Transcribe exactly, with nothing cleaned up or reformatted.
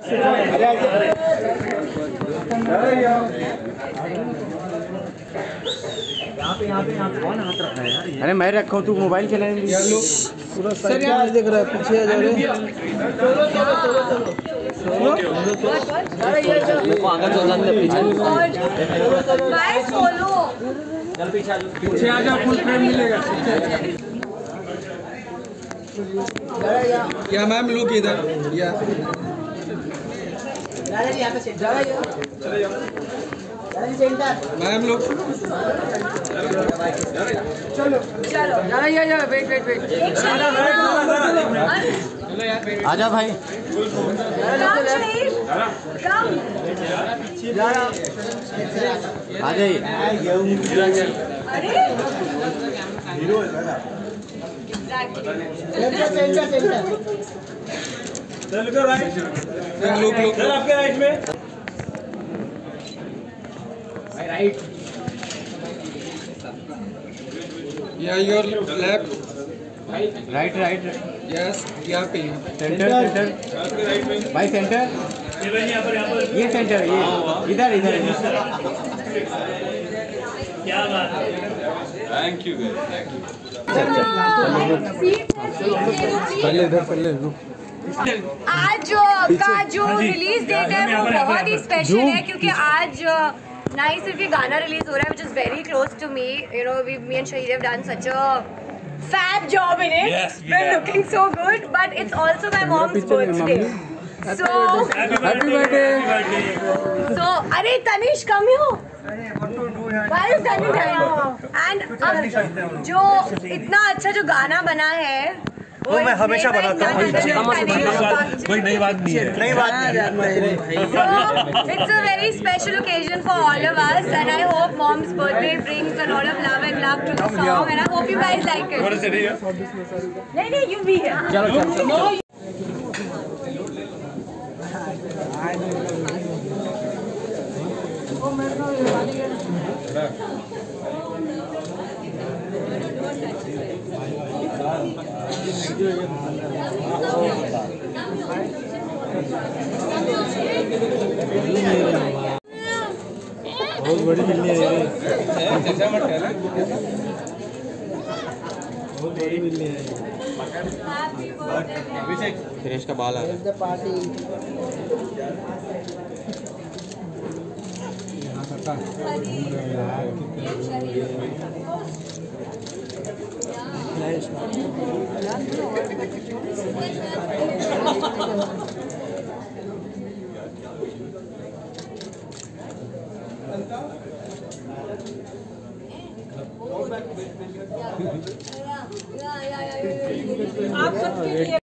यहाँ पे यहाँ पे यहाँ पे कौन हाथ रखा है यार? अरे मैं रखा हूँ, तू मोबाइल चलाने में यार। लो पूरा सर यार देख रहा है, पीछे आ जा रहे। चलो चलो चलो चलो मेरे को आगे चल जाने पीछे। Guys follow. चल पीछे आ जा। पीछे आ जा, फुल फ्रेम मिलेगा। या मैम लुक इधर या यहाँ पे चले जाओ। मैम लोग चलो चलो जरा ये ये वेट वेट वेट आजा भाई। आ जाइए। अरे लोग लोग आपके राइट में राइट या your left right right yes यहाँ पे सेंटर सेंटर भाई सेंटर। ये सेंटर ये इधर इधर क्या बात है। Thank you thank you. पहले इधर पहले रुक। आज जो का जो रिलीज डेट है वो बहुत ही स्पेशल है क्योंकि आज ना ही सिर्फ ये गाना रिलीज हो रहा है which is very close to me. You know, we me and Shahid have done such a fab job in it. Yes, we We're have. looking so good, but it's also my mom's birthday. So, happy birthday. so अरे Tanish come here. Why are you standing there? And अब जो इतना अच्छा जो गाना बना है वो मैं हमेशा बनाता हूँ। कोई नई बात नहीं है। नई बात नहीं। So it's a very special occasion for all of us, and I hope Mom's birthday brings a lot of love and love to the song, and I hope you guys like it. What is it here? नहीं नहीं you be here. चलो चलो बहुत बड़ी मिलनी है ये। बहुत बड़ी मिलनी है। सुरेश का बाल आ रहा है। आप सबके लिए